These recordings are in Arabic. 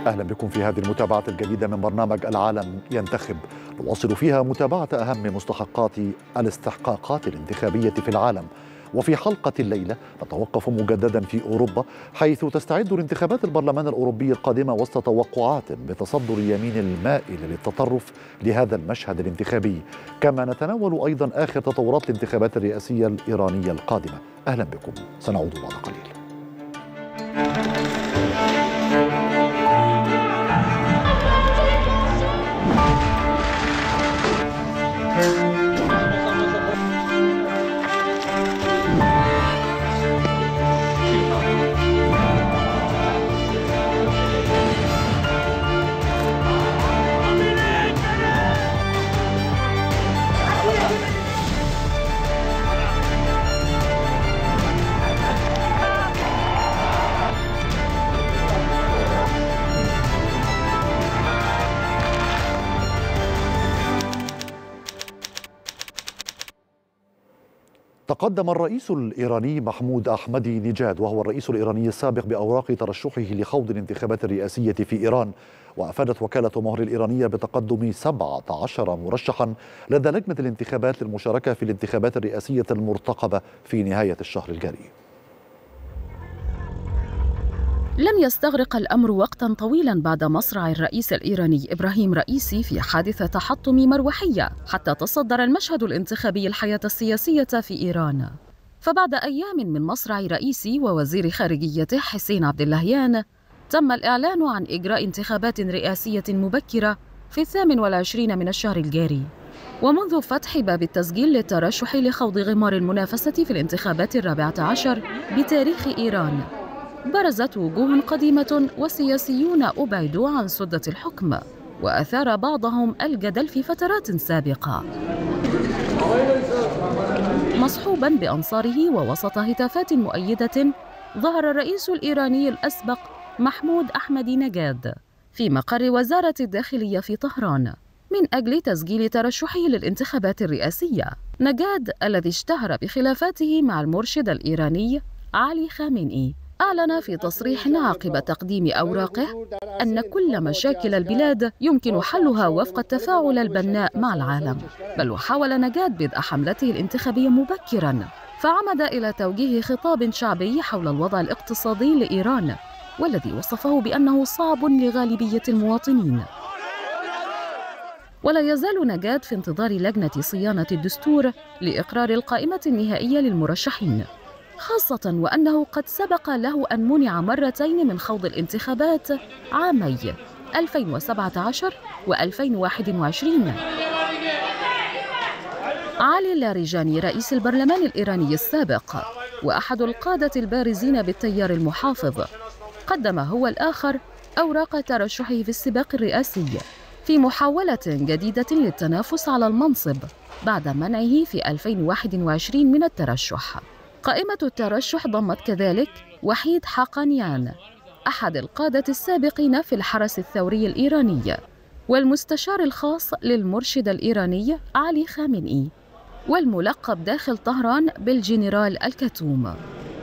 أهلا بكم في هذه المتابعة الجديدة من برنامج العالم ينتخب، نواصل فيها متابعة أهم مستحقات الاستحقاقات الانتخابية في العالم. وفي حلقة الليلة نتوقف مجددا في أوروبا، حيث تستعد الانتخابات البرلمان الأوروبي القادمة وسط توقعات بتصدر اليمين المائل للتطرف لهذا المشهد الانتخابي. كما نتناول أيضا آخر تطورات الانتخابات الرئاسية الإيرانية القادمة. أهلا بكم، سنعود بعد قليل. تقدم الرئيس الإيراني محمود أحمدي نيجاد، وهو الرئيس الإيراني السابق، بأوراق ترشحه لخوض الانتخابات الرئاسية في إيران. وأفادت وكالة مهر الإيرانية بتقدم 17 مرشحا لدى لجنة الانتخابات للمشاركة في الانتخابات الرئاسية المرتقبة في نهاية الشهر الجاري. لم يستغرق الأمر وقتاً طويلاً بعد مصرع الرئيس الإيراني إبراهيم رئيسي في حادث تحطم مروحية حتى تصدر المشهد الانتخابي الحياة السياسية في إيران. فبعد أيام من مصرع رئيسي ووزير خارجيته حسين عبد اللهيان، تم الإعلان عن إجراء انتخابات رئاسية مبكرة في 28 من الشهر الجاري. ومنذ فتح باب التسجيل للترشح لخوض غمار المنافسة في الانتخابات 14 بتاريخ إيران، برزت وجوه قديمة وسياسيون أبعدوا عن سدة الحكم، وأثار بعضهم الجدل في فترات سابقة، مصحوباً بأنصاره ووسط هتافات مؤيدة. ظهر الرئيس الإيراني الأسبق محمود أحمدي نجاد في مقر وزارة الداخلية في طهران من أجل تسجيل ترشحه للانتخابات الرئاسية. نجاد الذي اشتهر بخلافاته مع المرشد الإيراني علي خامنئي أعلن في تصريح عقب تقديم أوراقه أن كل مشاكل البلاد يمكن حلها وفق التفاعل البناء مع العالم. بل وحاول نجاد بدء حملته الانتخابية مبكراً، فعمد إلى توجيه خطاب شعبي حول الوضع الاقتصادي لإيران، والذي وصفه بأنه صعب لغالبية المواطنين. ولا يزال نجاد في انتظار لجنة صيانة الدستور لإقرار القائمة النهائية للمرشحين، خاصة وأنه قد سبق له أن منع مرتين من خوض الانتخابات عامي 2017 و2021. علي اللاریجانی رئيس البرلمان الإيراني السابق وأحد القادة البارزين بالتيار المحافظ، قدم هو الآخر أوراق ترشحه في السباق الرئاسي في محاولة جديدة للتنافس على المنصب بعد منعه في 2021 من الترشح. قائمة الترشح ضمت كذلك وحيد حقانيان، أحد القادة السابقين في الحرس الثوري الإيراني، والمستشار الخاص للمرشد الإيراني علي خامنئي، والملقب داخل طهران بالجنرال الكتوم.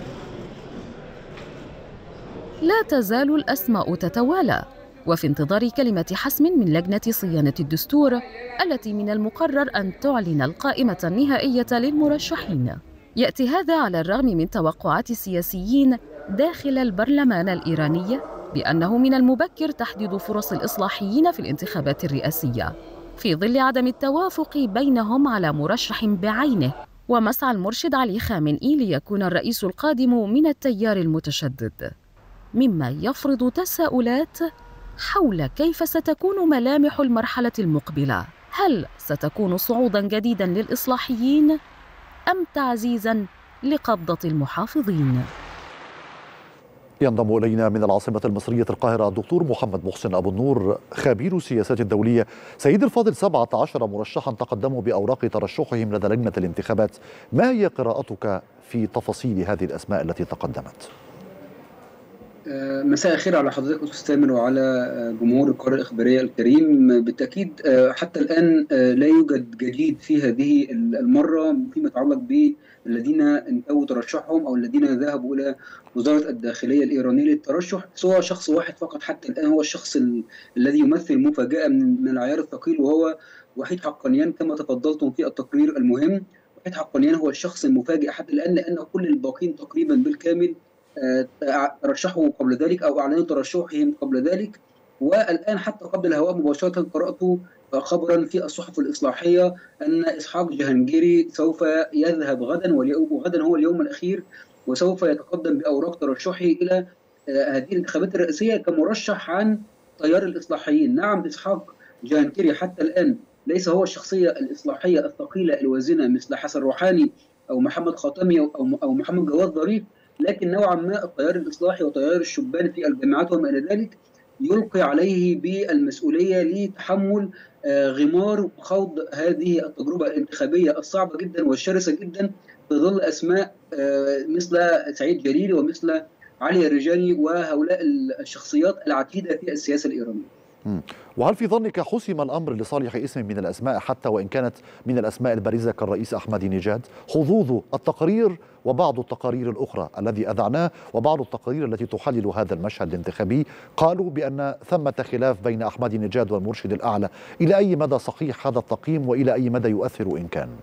لا تزال الأسماء تتوالى، وفي انتظار كلمة حسم من لجنة صيانة الدستور التي من المقرر أن تعلن القائمة النهائية للمرشحين. يأتي هذا على الرغم من توقعات السياسيين داخل البرلمان الإيراني بأنه من المبكر تحديد فرص الإصلاحيين في الانتخابات الرئاسية، في ظل عدم التوافق بينهم على مرشح بعينه، ومسعى المرشد علي خامنئي ليكون الرئيس القادم من التيار المتشدد، مما يفرض تساؤلات حول كيف ستكون ملامح المرحلة المقبلة. هل ستكون صعودا جديدا للإصلاحيين أم تعزيزاً لقبضة المحافظين؟ ينضم إلينا من العاصمة المصرية القاهرة الدكتور محمد محسن أبو النور، خبير السياسات الدولية. سيد الفاضل، 17 مرشحاً تقدموا بأوراق ترشحهم لدى لجنة الانتخابات، ما هي قراءتك في تفاصيل هذه الأسماء التي تقدمت؟ مساء الخير على حضرتك أستاذ تامر وعلى جمهور القناة الإخبارية الكريم. بالتأكيد حتى الآن لا يوجد جديد في هذه المرة فيما يتعلق بالذين انتهوا ترشحهم أو الذين ذهبوا إلى وزارة الداخلية الإيرانية للترشح، سوى شخص واحد فقط حتى الآن هو الشخص الذي يمثل مفاجأة من العيار الثقيل، وهو وحيد حقانيان كما تفضلتم في التقرير المهم. وحيد حقانيان هو الشخص المفاجئ حتى الآن، لأن كل الباقين تقريبا بالكامل ترشحوا قبل ذلك أو أعلنوا ترشحهم قبل ذلك. والآن حتى قبل الهواء مباشرة قرأت خبرا في الصحف الإصلاحية أن إسحاق جهانجيري سوف يذهب غدا، وغدا هو اليوم الأخير، وسوف يتقدم بأوراق ترشحه إلى هذه الانتخابات الرئاسية كمرشح عن تيار الإصلاحيين. نعم، إسحاق جهانجيري حتى الآن ليس هو الشخصية الإصلاحية الثقيلة الوازنة مثل حسن روحاني أو محمد خاتمي أو محمد جواد ظريف، لكن نوعا ما التيار الإصلاحي وتيار الشبان في الجامعات وما إلى ذلك يلقي عليه بالمسؤولية لتحمل غمار خوض هذه التجربة الانتخابية الصعبة جدا والشرسة جدا في ظل أسماء مثل سعيد جليلي ومثل علي الرجاني وهؤلاء الشخصيات العتيدة في السياسة الإيرانية. وهل في ظنك حسم الأمر لصالح اسم من الأسماء حتى وإن كانت من الأسماء البارزة كالرئيس أحمدي نيجاد؟ حظوظ التقارير وبعض التقارير الأخرى الذي أذعناه وبعض التقارير التي تحلل هذا المشهد الانتخابي قالوا بأن ثمة خلاف بين أحمدي نيجاد والمرشد الأعلى. إلى أي مدى صحيح هذا التقييم وإلى أي مدى يؤثر إن كان؟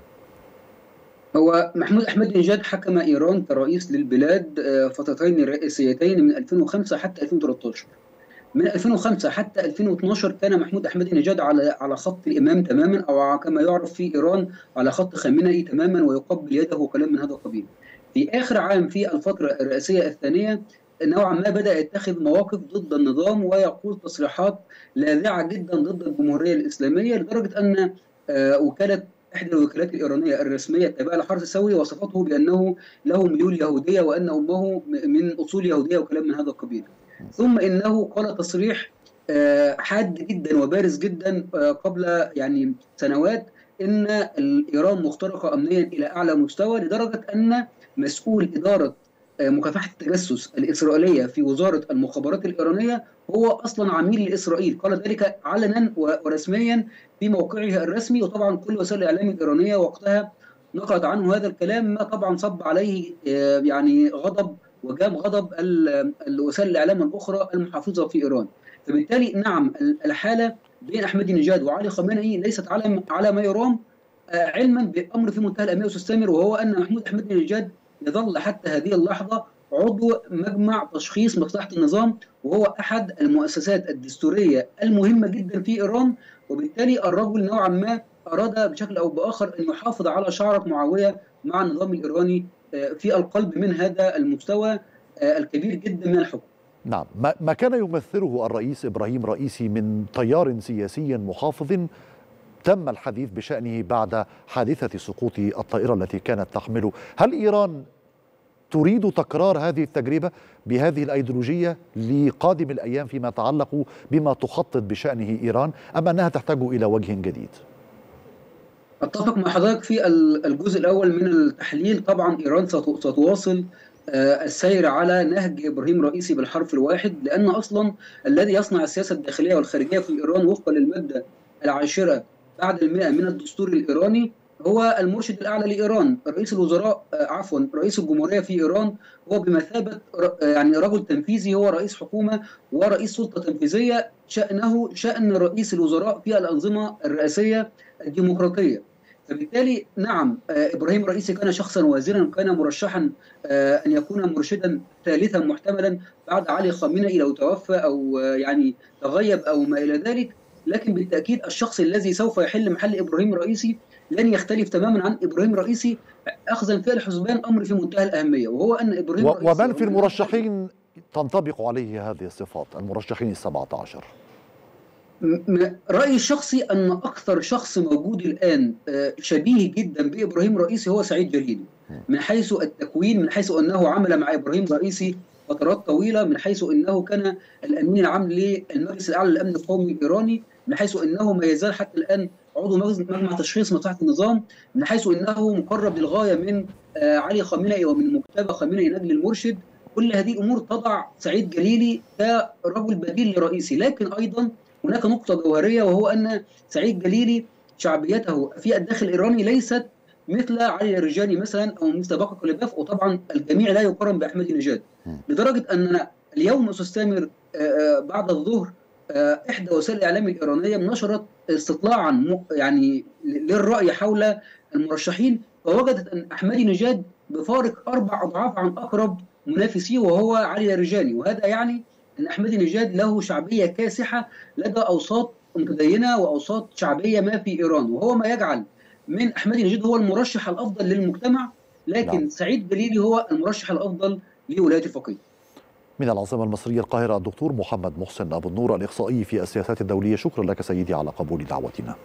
هو محمود أحمدي نيجاد حكم إيران كرئيس للبلاد فترتين رئاسيتين من 2005 حتى 2013. من 2005 حتى 2012 كان محمود أحمدي نيجاد على خط الإمام تماما، أو كما يعرف في إيران على خط خامنئي تماما، ويقبل يده وكلام من هذا القبيل. في آخر عام في الفترة الرئاسية الثانية نوعا ما بدأ يتخذ مواقف ضد النظام ويقول تصريحات لاذعة جدا ضد الجمهورية الإسلامية، لدرجة أن إحدى الوكالات الإيرانية الرسمية التابعة لحرس الثوري وصفته بأنه له ميول يهودية وأن أمه من أصول يهودية وكلام من هذا القبيل. ثم إنه قال تصريح حاد جدا وبارز جدا قبل سنوات إن إيران مخترقة أمنيا إلى أعلى مستوى، لدرجة أن مسؤول إدارة مكافحة التجسس الإسرائيلية في وزارة المخابرات الإيرانية هو أصلا عميل لإسرائيل. قال ذلك علنا ورسميا في موقعه الرسمي، وطبعا كل وسائل الإعلام الإيرانية وقتها نقلت عنه هذا الكلام، ما طبعا صب عليه غضب وجاب غضب وسائل الإعلام الأخرى المحافظة في إيران. فبالتالي نعم، الحالة بين أحمدي نيجاد وعلي خامنئي ليست على ما يرام، علما بأمر في منتهى الأهمية وتستمر، وهو أن محمود أحمدي نيجاد يظل حتى هذه اللحظة عضو مجمع تشخيص مصلحة النظام، وهو أحد المؤسسات الدستورية المهمة جدا في إيران. وبالتالي الرجل نوعا ما أراد بشكل أو بآخر أن يحافظ على شعرة معاوية مع النظام الإيراني في القلب من هذا المستوى الكبير جدا من الحكم. نعم، ما كان يمثله الرئيس إبراهيم رئيسي من تيار سياسي محافظ تم الحديث بشأنه بعد حادثة سقوط الطائرة التي كانت تحمله. هل إيران تريد تكرار هذه التجربة بهذه الأيديولوجية لقادم الأيام فيما يتعلق بما تخطط بشأنه إيران، أم أنها تحتاج إلى وجه جديد؟ أتفق مع حضرتك في الجزء الأول من التحليل. طبعا إيران ستواصل السير على نهج إبراهيم رئيسي بالحرف الواحد، لأن أصلا الذي يصنع السياسة الداخلية والخارجية في إيران وفقا للمادة 10 بعد 100 من الدستور الإيراني هو المرشد الأعلى لإيران. رئيس الوزراء رئيس الجمهورية في إيران هو بمثابة رجل تنفيذي، هو رئيس حكومة ورئيس سلطة تنفيذية، شأنه شأن رئيس الوزراء في الأنظمة الرئاسية الديمقراطية. فبالتالي نعم، إبراهيم رئيسي كان شخصا وازنا، كان مرشحا أن يكون مرشدا ثالثا محتملا بعد علي خامنئي لو توفى أو تغيب أو ما إلى ذلك. لكن بالتأكيد الشخص الذي سوف يحل محل إبراهيم رئيسي لن يختلف تماما عن إبراهيم رئيسي، أخذا في الحسبان أمر في منتهى الأهمية، وهو أن إبراهيم رئيسي ومن في المرشحين تنطبق عليه هذه الصفات، المرشحين ال17؟ رأيي الشخصي أن أكثر شخص موجود الآن شبيه جدا بإبراهيم رئيسي هو سعيد جليلي، من حيث التكوين، من حيث أنه عمل مع إبراهيم رئيسي فترات طويلة، من حيث أنه كان الأمين العام للمجلس الأعلى للأمن القومي الإيراني، من حيث أنه ما يزال حتى الآن عضو مجمع تشخيص مصلحة النظام، من حيث أنه مقرب للغاية من علي خامنئي ومن مجتبى خامنئي نجل المرشد. كل هذه الامور تضع سعيد جليلي كرجل بديل لرئيسي. لكن ايضا هناك نقطه جوهريه، وهو ان سعيد جليلي شعبيته في الداخل الايراني ليست مثل علي لاrijani مثلا او مثل باقي كليباف، وطبعا الجميع لا يقارن باحمدي نژاد، لدرجه ان اليوم استاذ سامر بعد الظهر احدى وسائل الاعلام الايرانيه نشرت استطلاعا يعني للراي حول المرشحين، فوجدت ان احمدي نژاد بفارق 4 اضعاف عن اقرب منافسيه وهو علي لاrijani، وهذا يعني ان احمدي نژاد له شعبيه كاسحه لدى اوساط متدينه واوساط شعبيه ما في ايران، وهو ما يجعل من احمدي نژاد هو المرشح الافضل للمجتمع، لكن سعيد جليلي هو المرشح الافضل لولايه الفقيه. من العاصمة المصرية القاهرة الدكتور محمد محسن أبو النور، الإخصائي في السياسات الدولية، شكرا لك سيدي على قبول دعوتنا.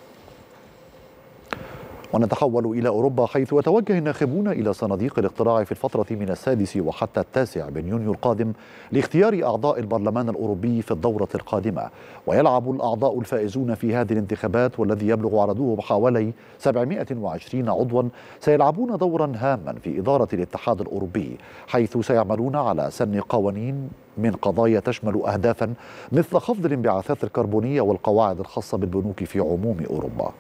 ونتحول إلى أوروبا، حيث يتوجه الناخبون إلى صناديق الاقتراع في الفترة من 6 وحتى 9 من يونيو القادم لاختيار أعضاء البرلمان الأوروبي في الدورة القادمة. ويلعب الأعضاء الفائزون في هذه الانتخابات، والذي يبلغ عددهم حوالي 720 عضوا، سيلعبون دورا هاما في إدارة الاتحاد الأوروبي، حيث سيعملون على سن قوانين من قضايا تشمل أهدافا مثل خفض الانبعاثات الكربونية والقواعد الخاصة بالبنوك في عموم أوروبا.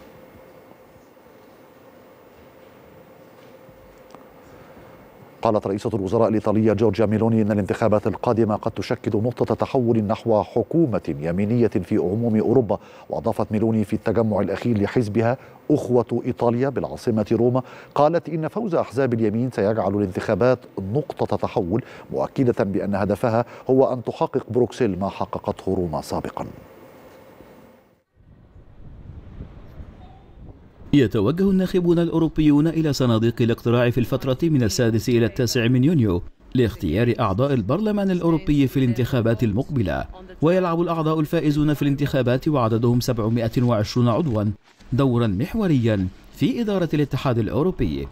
قالت رئيسة الوزراء الإيطالية جورجيا ميلوني إن الانتخابات القادمة قد تشكل نقطة تحول نحو حكومة يمينية في عموم أوروبا. وأضافت ميلوني في التجمع الأخير لحزبها أخوة إيطاليا بالعاصمة روما، قالت إن فوز أحزاب اليمين سيجعل الانتخابات نقطة تحول، مؤكدة بأن هدفها هو أن تحقق بروكسل ما حققته روما سابقا. يتوجه الناخبون الأوروبيون إلى صناديق الاقتراع في الفترة من 6 إلى 9 من يونيو لاختيار أعضاء البرلمان الأوروبي في الانتخابات المقبلة. ويلعب الأعضاء الفائزون في الانتخابات وعددهم 720 عضوا دورا محوريا في إدارة الاتحاد الأوروبي.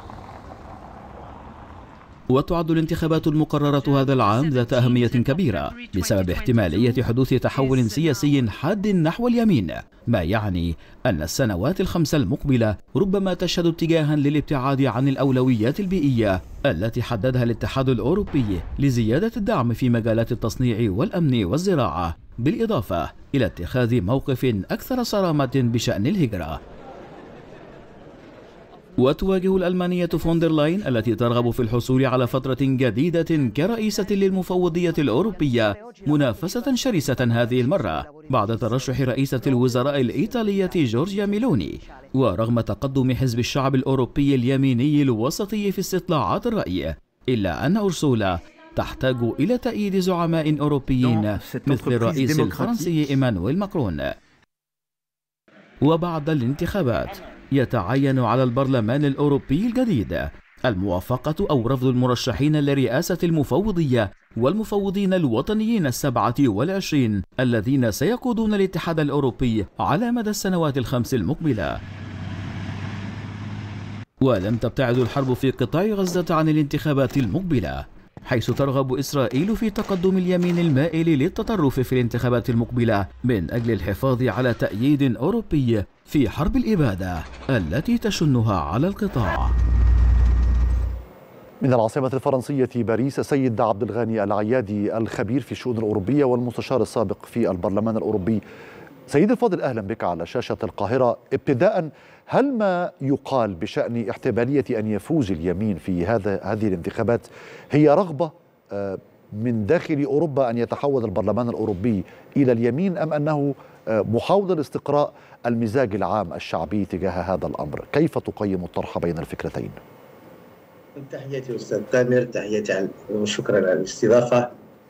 وتعد الانتخابات المقررة هذا العام ذات أهمية كبيرة بسبب احتمالية حدوث تحول سياسي حاد نحو اليمين، ما يعني أن السنوات ال5 المقبلة ربما تشهد اتجاها للابتعاد عن الأولويات البيئية التي حددها الاتحاد الأوروبي لزيادة الدعم في مجالات التصنيع والأمن والزراعة، بالإضافة إلى اتخاذ موقف أكثر صرامة بشأن الهجرة. وتواجه الألمانية فوندر لاين التي ترغب في الحصول على فترة جديدة كرئيسة للمفوضية الأوروبية منافسة شرسة هذه المرة بعد ترشح رئيسة الوزراء الإيطالية جورجيا ميلوني. ورغم تقدم حزب الشعب الأوروبي اليميني الوسطي في استطلاعات الرأي، إلا أن أرسولا تحتاج إلى تأييد زعماء أوروبيين مثل الرئيس الفرنسي إيمانويل ماكرون. وبعد الانتخابات يتعين على البرلمان الأوروبي الجديد الموافقة أو رفض المرشحين لرئاسة المفوضية والمفوضين الوطنيين 27 الذين سيقودون الاتحاد الأوروبي على مدى السنوات ال5 المقبلة. ولم تبتعد الحرب في قطاع غزة عن الانتخابات المقبلة، حيث ترغب إسرائيل في تقدم اليمين المائل للتطرف في الانتخابات المقبلة من أجل الحفاظ على تأييد أوروبي في حرب الإبادة التي تشنها على القطاع. من العاصمة الفرنسية باريس، سيد عبد الغني العيادي، الخبير في الشؤون الأوروبية والمستشار السابق في البرلمان الأوروبي. سيد الفاضل، أهلا بك على شاشة القاهرة. ابتداء، هل ما يقال بشأن احتمالية أن يفوز اليمين في هذه الانتخابات هي رغبة من داخل أوروبا أن يتحول البرلمان الأوروبي إلى اليمين، أم أنه محاولة لاستقراء المزاج العام الشعبي تجاه هذا الأمر؟ كيف تقيم الطرح بين الفكرتين؟ تحياتي أستاذ تامر، تحياتي وشكرا على الاستضافة.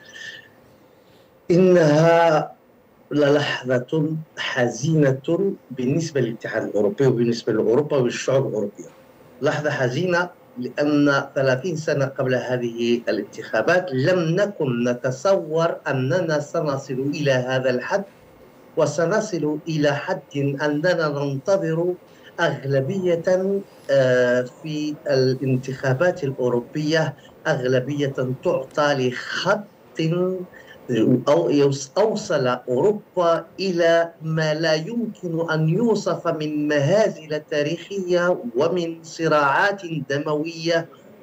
إنها للحظة حزينة بالنسبة للاتحاد الأوروبي وبالنسبة لأوروبا والشعوب الأوروبية. لحظة حزينة لأن 30 سنة قبل هذه الانتخابات لم نكن نتصور أننا سنصل إلى هذا الحد، وسنصل إلى حد أننا ننتظر أغلبية في الانتخابات الأوروبية، أغلبية تعطى لخط أو أوصل أوروبا إلى ما لا يمكن أن يوصف من مهازل تاريخية ومن صراعات دموية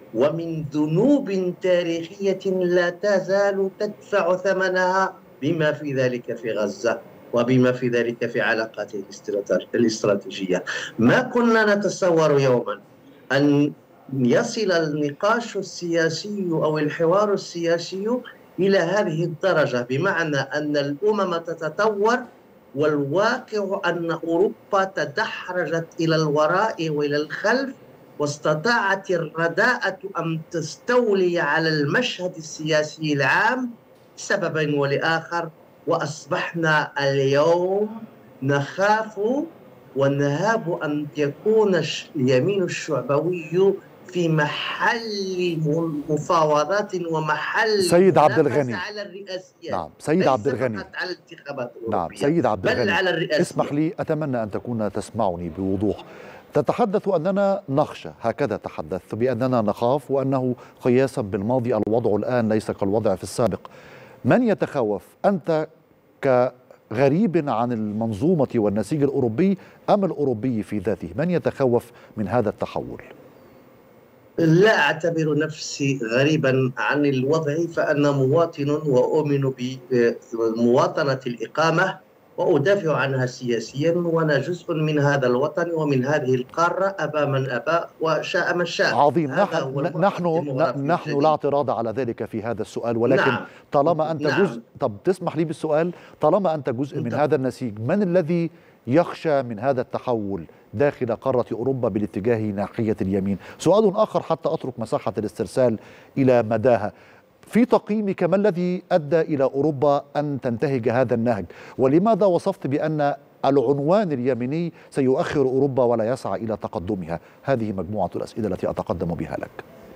ومن ذنوب تاريخية لا تزال تدفع ثمنها، بما في ذلك في غزة وبما في ذلك في علاقاته الاستراتيجية. ما كنا نتصور يوما أن يصل النقاش السياسي أو الحوار السياسي إلى هذه الدرجة، بمعنى أن الأمم تتطور والواقع أن أوروبا تدحرجت إلى الوراء وإلى الخلف، واستطاعت الرداءة أن تستولي على المشهد السياسي العام لسبب ولآخر، وأصبحنا اليوم نخاف ونهاب أن يكون اليمين الشعبوي في محل مفاوضات ومحل سيد عبد الغني على الرئاسيات. نعم سيد عبد الغني، على الانتخابات نعم سيد عبد الغني، بل على الرئاسيات. اسمح لي، أتمنى أن تكون تسمعني بوضوح. تتحدث أننا نخشى، هكذا تحدثت، بأننا نخاف، وأنه قياسا بالماضي الوضع الآن ليس كالوضع في السابق. من يتخوف؟ أنت كغريب عن المنظومة والنسيج الأوروبي أم الأوروبي في ذاته؟ من يتخوف من هذا التحول؟ لا أعتبر نفسي غريبا عن الوضع، فأنا مواطن وأؤمن بمواطنة الإقامة وأدافع عنها سياسيا، وأنا جزء من هذا الوطن ومن هذه القارة، أبى من أبى وشاء من شاء. عظيم. نحن لا اعتراض على ذلك في هذا السؤال، ولكن نعم. طالما أنت جزء، طب تسمح لي بالسؤال، طالما أنت جزء من هذا النسيج، من الذي يخشى من هذا التحول داخل قارة أوروبا بالاتجاه ناحية اليمين؟ سؤال آخر حتى أترك مساحة الاسترسال إلى مداها، في تقييمك ما الذي أدى إلى أوروبا أن تنتهج هذا النهج؟ ولماذا وصفت بأن العنوان اليميني سيؤخر أوروبا ولا يسعى إلى تقدمها؟ هذه مجموعة الأسئلة التي أتقدم بها لك.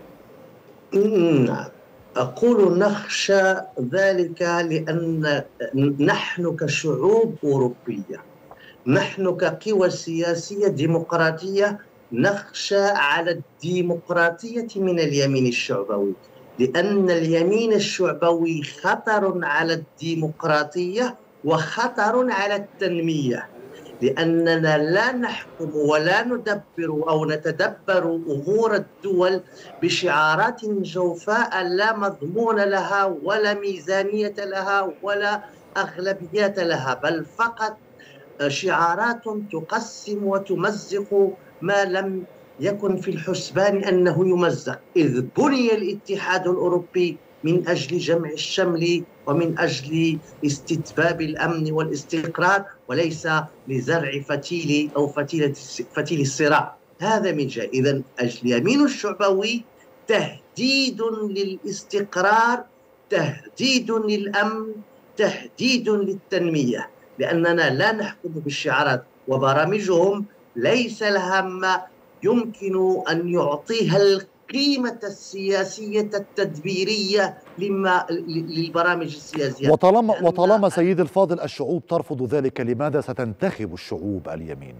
أقول نخشى ذلك لأن نحن كشعوب أوروبية، نحن كقوى سياسية ديمقراطية نخشى على الديمقراطية من اليمين الشعبوي، لأن اليمين الشعبوي خطر على الديمقراطية وخطر على التنمية، لأننا لا نحكم ولا ندبر أو نتدبر أمور الدول بشعارات جوفاء لا مضمون لها ولا ميزانية لها ولا أغلبيات لها، بل فقط شعارات تقسم وتمزق ما لم يكن في الحسبان أنه يمزق، إذ بني الاتحاد الأوروبي من أجل جمع الشمل ومن أجل استتباب الأمن والاستقرار، وليس لزرع فتيل أو فتيل الصراع. هذا من جهة. إذن اليمين الشعبوي تهديد للاستقرار، تهديد للأمن، تهديد للتنمية، لأننا لا نحكم بالشعارات، وبرامجهم ليس لها ما يمكن أن يعطيها القيمة السياسية التدبيرية للبرامج السياسية. وطالما سيد الفاضل الشعوب ترفض ذلك، لماذا ستنتخب الشعوب اليمين؟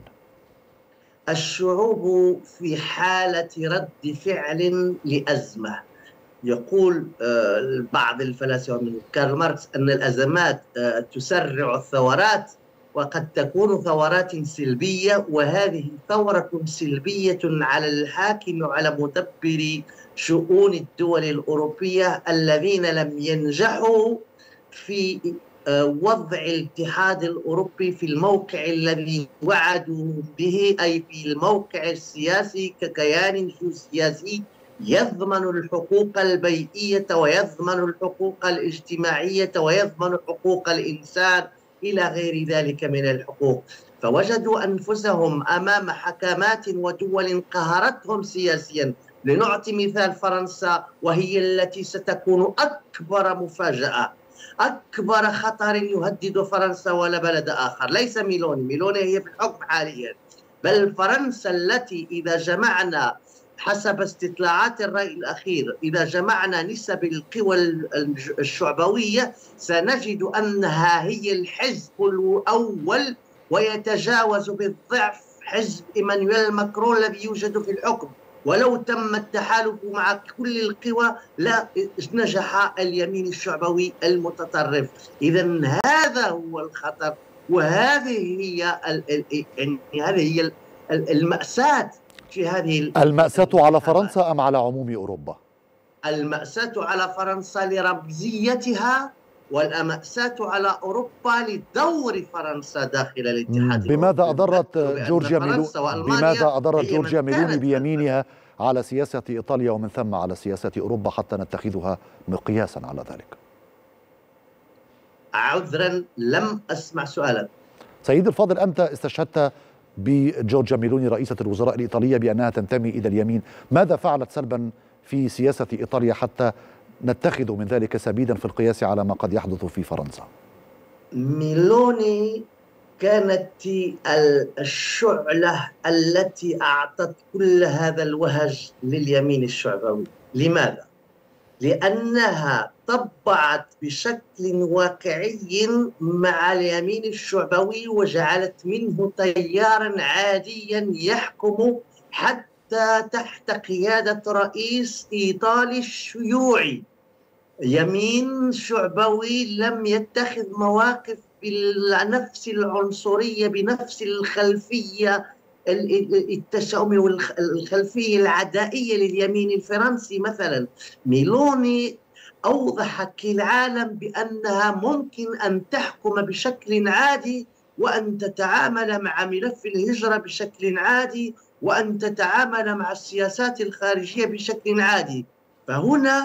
الشعوب في حالة رد فعل لأزمة. يقول بعض الفلاسفة من كارل ماركس أن الأزمات تسرع الثورات، وقد تكون ثورات سلبية، وهذه ثورة سلبية على الحاكم وعلى مدبر شؤون الدول الأوروبية الذين لم ينجحوا في وضع الاتحاد الأوروبي في الموقع الذي وعدوا به، أي في الموقع السياسي ككيان سياسي يضمن الحقوق البيئية ويضمن الحقوق الاجتماعية ويضمن حقوق الإنسان إلى غير ذلك من الحقوق. فوجدوا أنفسهم أمام حكامات ودول قهرتهم سياسيا. لنعطي مثال فرنسا، وهي التي ستكون أكبر مفاجأة، أكبر خطر يهدد فرنسا ولا بلد آخر، ليس ميلوني هي في الحكم حاليا، بل فرنسا التي إذا جمعنا حسب استطلاعات الرأي الأخير، إذا جمعنا نسب القوى الشعبوية سنجد أنها هي الحزب الأول، ويتجاوز بالضعف حزب إيمانويل ماكرون الذي يوجد في الحكم. ولو تم التحالف مع كل القوى لا نجح اليمين الشعبوي المتطرف. إذن هذا هو الخطر، وهذه هي هذه هي المأساة في هذه المأساة على فرنسا أم على عموم أوروبا؟ المأساة على فرنسا لرمزيتها، والمأساة على أوروبا لدور فرنسا داخل الاتحاد بماذا أضرت بماذا أضرت جورجيا ميلوني بيمينها على سياسة إيطاليا ومن ثم على سياسة أوروبا حتى نتخذها مقياسا على ذلك؟ عذرا لم أسمع سؤالا. سيدي الفاضل، أنت استشهدت بجورجيا ميلوني رئيسة الوزراء الإيطالية بأنها تنتمي إلى اليمين، ماذا فعلت سلبا في سياسة إيطاليا حتى نتخذ من ذلك سبيلا في القياس على ما قد يحدث في فرنسا؟ ميلوني كانت الشعلة التي أعطت كل هذا الوهج لليمين الشعبوي. لماذا؟ لأنها طبعت بشكل واقعي مع اليمين الشعبوي وجعلت منه تيارا عاديا يحكم حتى تحت قيادة رئيس إيطالي شيوعي. يمين شعبوي لم يتخذ مواقف بنفس العنصرية، بنفس الخلفية التشاؤمي والخلفية العدائية لليمين الفرنسي. مثلا ميلوني أوضحت للعالم بأنها ممكن أن تحكم بشكل عادي، وأن تتعامل مع ملف الهجرة بشكل عادي، وأن تتعامل مع السياسات الخارجية بشكل عادي. فهنا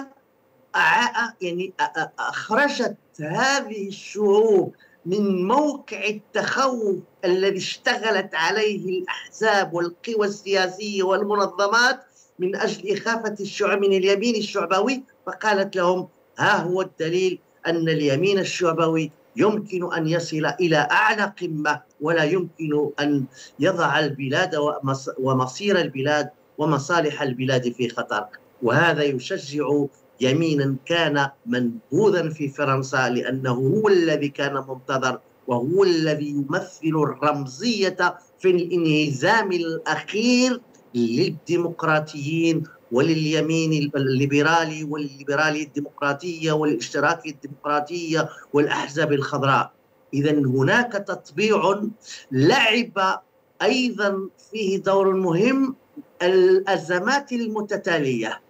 يعني أخرجت هذه الشعوب من موقع التخوف الذي اشتغلت عليه الأحزاب والقوى السياسية والمنظمات من أجل إخافة الشعوب من اليمين الشعبوي، فقالت لهم ها هو الدليل أن اليمين الشعبوي يمكن أن يصل إلى أعلى قمة، ولا يمكن أن يضع البلاد ومصير البلاد ومصالح البلاد في خطر. وهذا يشجع يمينا كان منبوذا في فرنسا، لأنه هو الذي كان منتظر، وهو الذي يمثل الرمزية في الانهزام الأخير للديمقراطيين ولليمين الليبرالي والليبرالي الديمقراطية والاشتراكي الديمقراطية والأحزاب الخضراء. إذن هناك تطبيع لعب أيضا فيه دور مهم، الأزمات المتتالية.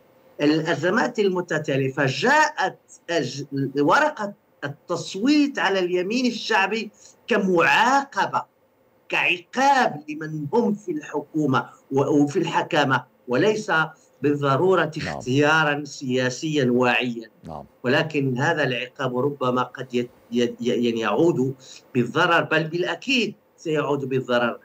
فجاءت ورقة التصويت على اليمين الشعبي كمعاقبة، كعقاب لمن هم في الحكومة وفي الحكامة، وليس بالضرورة اختيارا سياسيا واعيا. ولكن هذا العقاب ربما قد يعني يعود بالضرر، بل بالأكيد سيعود بالضرر.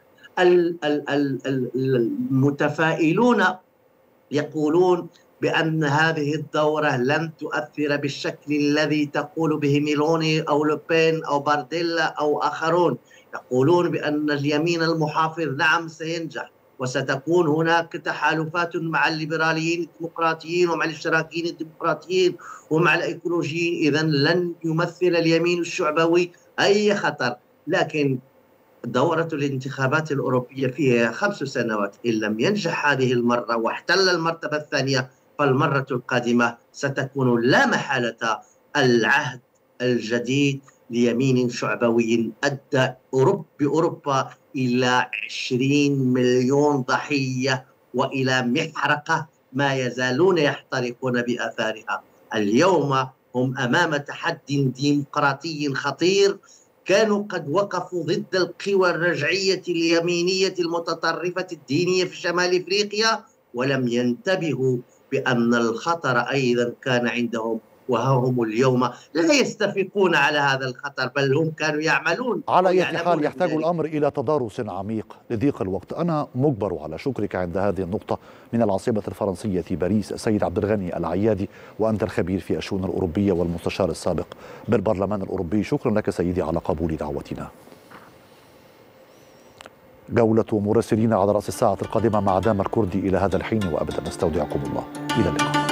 المتفائلون يقولون بأن هذه الدورة لن تؤثر بالشكل الذي تقول به ميلوني أو لوبين أو بارديلا أو آخرون. يقولون بأن اليمين المحافظ نعم سينجح، وستكون هناك تحالفات مع الليبراليين الديمقراطيين ومع الاشتراكيين الديمقراطيين ومع الإيكولوجيين، إذن لن يمثل اليمين الشعبوي أي خطر. لكن دورة الانتخابات الأوروبية فيها 5 سنوات، إن لم ينجح هذه المرة واحتل المرتبة الثانية، فالمرة القادمة ستكون لا محالة العهد الجديد ليمين شعبوي أدى بأوروبا إلى 20 مليون ضحية وإلى محرقة ما يزالون يحترقون بآثارها. اليوم هم أمام تحدي ديمقراطي خطير. كانوا قد وقفوا ضد القوى الرجعية اليمينية المتطرفة الدينية في شمال إفريقيا، ولم ينتبهوا بأن الخطر أيضا كان عندهم، وهم اليوم لا يستفيقون على هذا الخطر، بل هم كانوا يعملون. على أي حال يحتاج الأمر إلى تدارس عميق لضيق الوقت. أنا مجبر على شكرك عند هذه النقطة من العاصمة الفرنسية باريس السيد عبد الغني العيادي، وأنت الخبير في الشؤون الأوروبية والمستشار السابق بالبرلمان الأوروبي. شكرا لك سيدي على قبول دعوتنا. جولة مراسلين على رأس الساعة القادمة مع دام الكردي إلى هذا الحين وأبدا نستودعكم الله، إلى اللقاء.